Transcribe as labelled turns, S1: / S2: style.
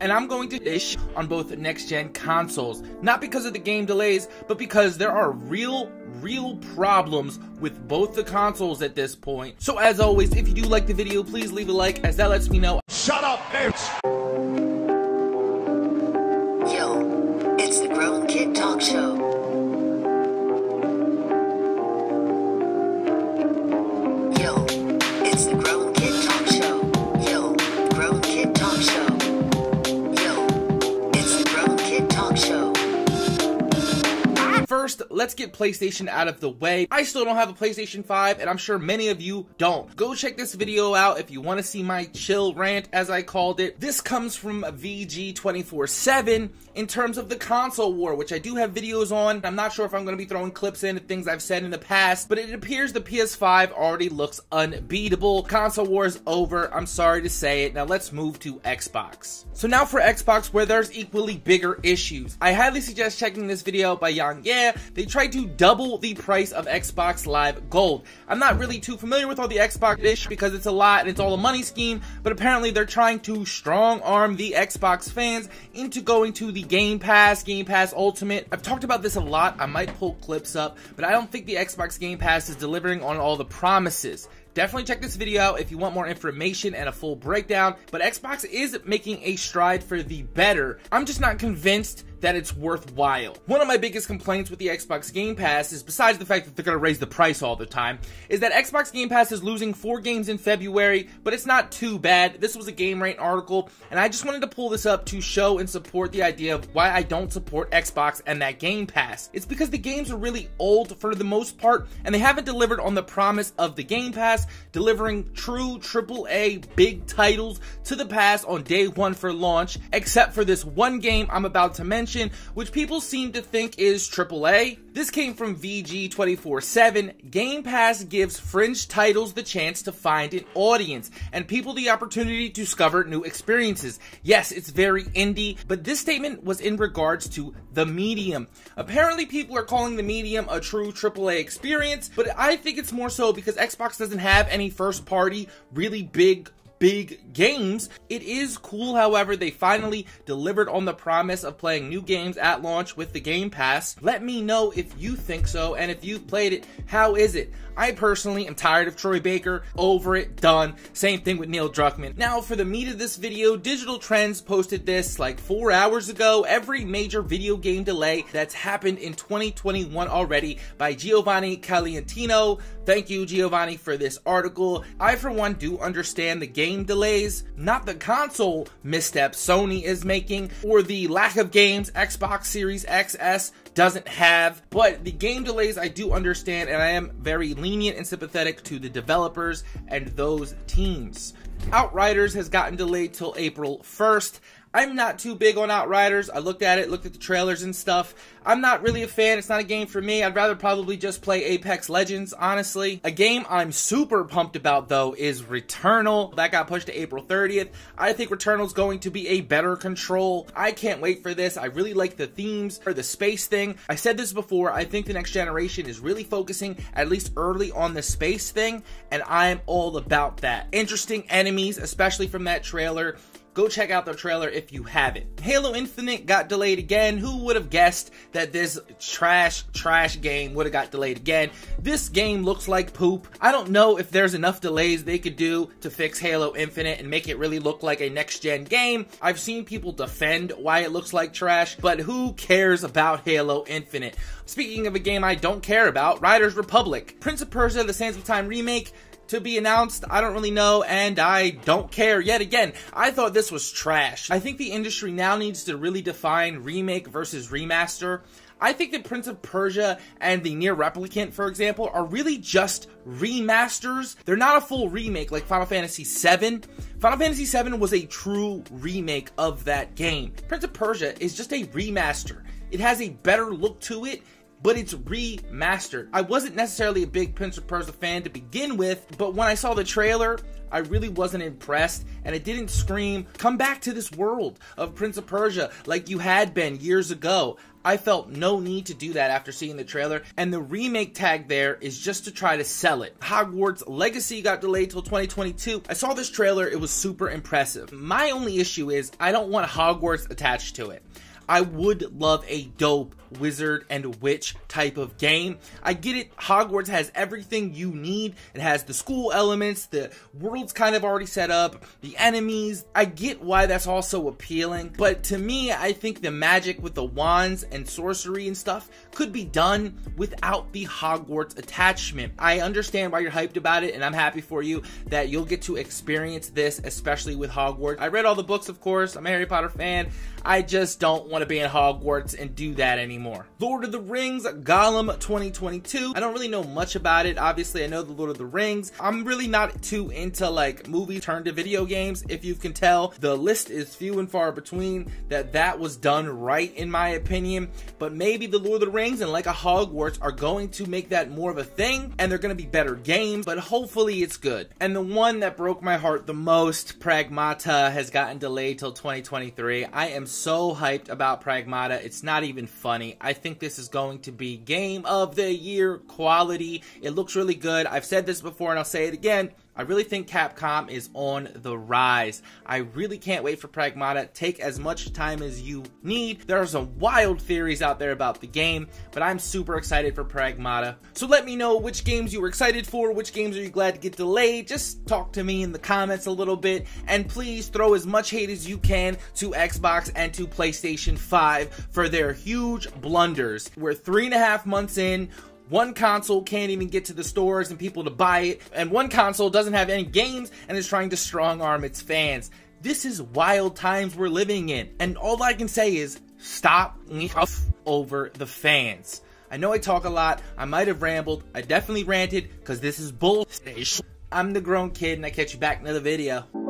S1: and I'm going to dish on both next-gen consoles. Not because of the game delays, but because there are real problems with both the consoles at this point. So as always, if you do like the video, please leave a like, as that lets me know.
S2: Shut up, bitch!
S3: Yo, it's the Grown Kid Talk Show. Yo, it's the Grown Kid Talk Show. Yo, Grown Kid Talk Show. Yo, it's the Grown Kid Talk Show.
S1: First, let's get PlayStation out of the way. I still don't have a PlayStation 5, and I'm sure many of you don't. Go check this video out if you want to see my chill rant, as I called it. This comes from VG247 in terms of the console war, which I do have videos on. I'm not sure if I'm going to be throwing clips in of things I've said in the past, but it appears the PS5 already looks unbeatable. Console war is over. I'm sorry to say it. Now let's move to Xbox. So now for Xbox, where there's equally bigger issues. I highly suggest checking this video out by Yang. Yeah, they tried to double the price of Xbox Live Gold. I'm not really too familiar with all the Xbox ish because it's a lot and it's all a money scheme, but apparently they're trying to strong arm the Xbox fans into going to the Game Pass Ultimate. I've talked about this a lot. I might pull clips up, but I don't think the Xbox Game Pass is delivering on all the promises. Definitely check this video out if you want more information and a full breakdown, but Xbox is making a stride for the better. I'm just not convinced that it's worthwhile. One of my biggest complaints with the Xbox Game Pass is, besides the fact that they're going to raise the price all the time, is that Xbox Game Pass is losing 4 games in February, but it's not too bad. This was a Game Rant article, and I just wanted to pull this up to show and support the idea of why I don't support Xbox and that Game Pass. It's because the games are really old for the most part, and they haven't delivered on the promise of the Game Pass, delivering true AAA big titles to the pass on day one for launch, except for this one game I'm about to mention, which people seem to think is AAA. This came from VG247. Game Pass gives fringe titles the chance to find an audience, and people the opportunity to discover new experiences. Yes, it's very indie, but this statement was in regards to the medium. Apparently people are calling the medium a true AAA experience, but I think it's more so because Xbox doesn't have any first party, really big games. It is cool, however, they finally delivered on the promise of playing new games at launch with the Game Pass. Let me know if you think so, and if you've played it, how is it? I personally am tired of Troy Baker, over it, done. Same thing with Neil Druckmann. Now for the meat of this video, Digital Trends posted this like 4 hours ago. Every major video game delay that's happened in 2021 already by Giovanni Calientino. Thank you, Giovanni, for this article. I, for one, do understand the game delays, not the console missteps Sony is making, or the lack of games Xbox Series XS doesn't have, but the game delays I do understand, and I am very lenient and sympathetic to the developers and those teams. Outriders has gotten delayed till April 1st. I'm not too big on Outriders. I looked at it, looked at the trailers and stuff. I'm not really a fan. It's not a game for me. I'd rather probably just play Apex Legends, honestly. A game I'm super pumped about, though, is Returnal. That got pushed to April 30th. I think Returnal's going to be a better Control. I can't wait for this. I really like the themes or the space thing. I said this before. I think the next generation is really focusing, at least early, on the space thing, and I'm all about that. Interesting enemies, especially from that trailer. Go check out the trailer if you haven't. Halo Infinite got delayed again. Who would have guessed that this trash game would have got delayed again? This game looks like poop. I don't know if there's enough delays they could do to fix Halo Infinite and make it really look like a next-gen game. I've seen people defend why it looks like trash, but who cares about Halo Infinite? Speaking of a game I don't care about, Riders Republic. Prince of Persia: The Sands of Time remake, to be announced. I don't really know, and I don't care yet again. I thought this was trash. I think the industry now needs to really define remake versus remaster. I think that Prince of Persia and the Nier Replicant, for example, are really just remasters. They're not a full remake like Final Fantasy VII. Final Fantasy VII was a true remake of that game. Prince of Persia is just a remaster. It has a better look to it, but it's remastered. I wasn't necessarily a big Prince of Persia fan to begin with, but when I saw the trailer, I really wasn't impressed, and it didn't scream, come back to this world of Prince of Persia like you had been years ago. I felt no need to do that after seeing the trailer, and the remake tag there is just to try to sell it. Hogwarts Legacy got delayed till 2022. I saw this trailer, it was super impressive. My only issue is I don't want Hogwarts attached to it. I would love a dope wizard and witch type of game. I get it, Hogwarts has everything you need. It has the school elements, the world's kind of already set up, the enemies. I get why that's also appealing, but to me, I think the magic with the wands and sorcery and stuff could be done without the Hogwarts attachment. I understand why you're hyped about it, and I'm happy for you that you'll get to experience this, especially with Hogwarts. I read all the books, of course. I'm a Harry Potter fan. I just don't want to be in Hogwarts and do that anymore. Lord of the Rings Gollum 2022. I don't really know much about it. Obviously, I know the Lord of the Rings. I'm really not too into like movies turned to video games. If you can tell, the list is few and far between that was done right, in my opinion. But maybe the Lord of the Rings and like a Hogwarts are going to make that more of a thing, and they're going to be better games, but hopefully it's good. And the one that broke my heart the most, Pragmata, has gotten delayed till 2023. I am so hyped about Pragmata, it's not even funny. I think this is going to be game of the year quality. It looks really good. I've said this before and I'll say it again. I really think Capcom is on the rise. I really can't wait for Pragmata. Take as much time as you need. There are some wild theories out there about the game, but I'm super excited for Pragmata. So let me know which games you were excited for, which games are you glad to get delayed. Just talk to me in the comments a little bit, and please throw as much hate as you can to Xbox and to PlayStation 5 for their huge blunders. We're 3.5 months in. One console can't even get to the stores and people to buy it, and one console doesn't have any games and is trying to strong-arm its fans. This is wild times we're living in, and all I can say is stop over the fans. I know I talk a lot, I might have rambled, I definitely ranted, because this is bullshit. I'm the Grown Kid, and I catch you back in another video.